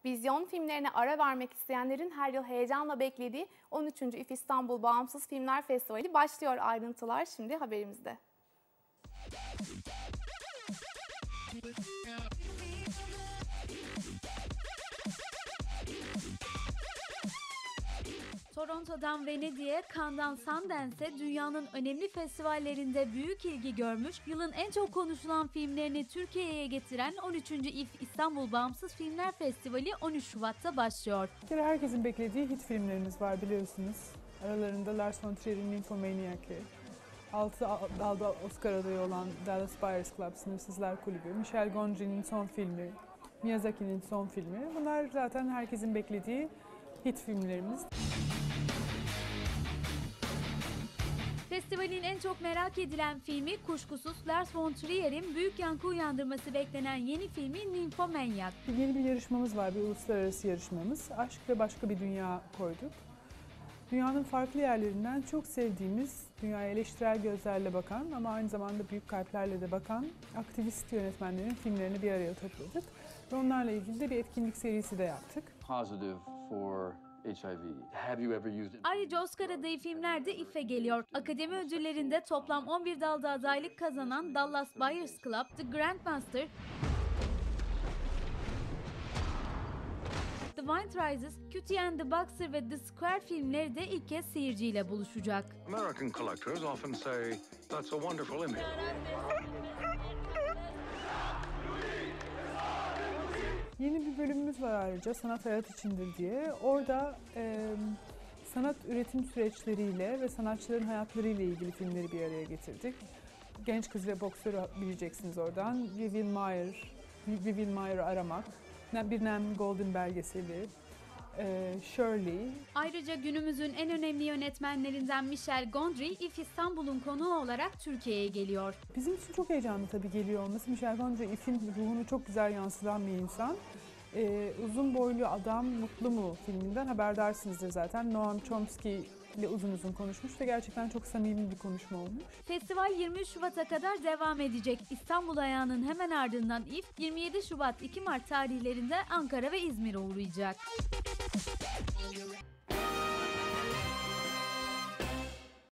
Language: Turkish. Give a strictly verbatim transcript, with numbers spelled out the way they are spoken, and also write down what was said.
Vizyon filmlerine ara vermek isteyenlerin her yıl heyecanla beklediği on üçüncü İF İstanbul Bağımsız Filmler Festivali başlıyor. Ayrıntılar şimdi haberimizde. Toronto'dan Venedik'e, Cannes'dan Sundance'e dünyanın önemli festivallerinde büyük ilgi görmüş, yılın en çok konuşulan filmlerini Türkiye'ye getiren on üçüncü İF İstanbul Bağımsız Filmler Festivali on üç Şubat'ta başlıyor. Bir kere herkesin beklediği hit filmlerimiz var biliyorsunuz. Aralarında Lars von Trier'in Nymphomaniac'i, altı dalda Oscar adayı olan Dallas Buyers Club, Sınırsızlar Kulübü, Michel Gondry'nin son filmi, Miyazaki'nin son filmi. Bunlar zaten herkesin beklediği hit filmlerimiz. Festivalin en çok merak edilen filmi kuşkusuz Lars von Trier'in büyük yankı uyandırması beklenen yeni filmi Nymphomaniac. Yeni bir yarışmamız var, bir uluslararası yarışmamız. Aşk ve Başka Bir Dünya koyduk. Dünyanın farklı yerlerinden çok sevdiğimiz, dünyaya eleştirel gözlerle bakan ama aynı zamanda büyük kalplerle de bakan aktivist yönetmenlerin filmlerini bir araya topladık. Ve onlarla ilgili de bir etkinlik serisi de yaptık. Positive for H I V. Have you ever used it? Ayrıca Oscar adayı filmler de İF'e geliyor. Akademi ödüllerinde toplam on bir dalda adaylık kazanan Dallas Buyers Club, The Grandmaster, The Wind Rises, Cutie and the Boxer ve The Square filmleri de ilk kez seyirciyle buluşacak. American collectors often say that's a wonderful image. Yeni bir bölümümüz var ayrıca, Sanat Hayat İçindir diye. Orada e, sanat üretim süreçleriyle ve sanatçıların hayatlarıyla ilgili filmleri bir araya getirdik. Genç Kız ve Boksör'ü bileceksiniz oradan. Vivian Maier, Vivian Maier'ı aramak, bir Nem Golden belgeseli, e, Shirley. Ayrıca günümüzün en önemli yönetmenlerinden Michel Gondry, İF İstanbul'un konuğu olarak Türkiye'ye geliyor. Bizim için çok heyecanlı tabii geliyor olması. Michel Gondry İF'in ruhunu çok güzel yansıtan bir insan. Ee, Uzun Boylu Adam Mutlu Mu filminden haberdarsınızdır zaten. Noam Chomsky ile uzun uzun konuşmuş ve gerçekten çok samimi bir konuşma olmuş. Festival yirmi üç Şubat'a kadar devam edecek. İstanbul ayağının hemen ardından İF, yirmi yedi Şubat iki Mart tarihlerinde Ankara ve İzmir'e uğrayacak.